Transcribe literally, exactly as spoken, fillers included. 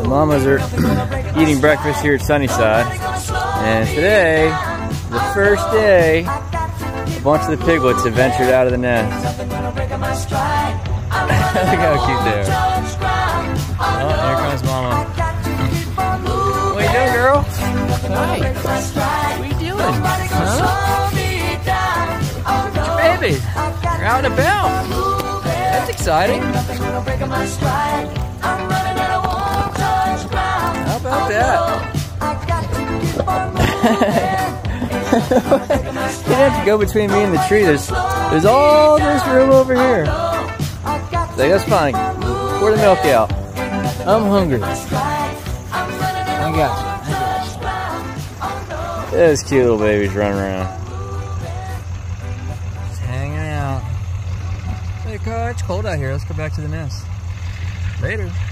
The mamas are eating breakfast here at Sunnyside, and today, the first day, a bunch of the piglets have ventured out of the nest. Look how cute they are. Oh, here comes Mama. What you doing, girl? Hi. What are you doing? Huh? Your babies. You're out and about. That's exciting. How about that? You didn't have to go between me and the tree. There's, there's all this room over here. Like, that's fine. Pour the milk out. I'm hungry. I got you. Those cute little babies running around. Just hanging out. Hey, Carl, it's cold out here. Let's go back to the nest. Later.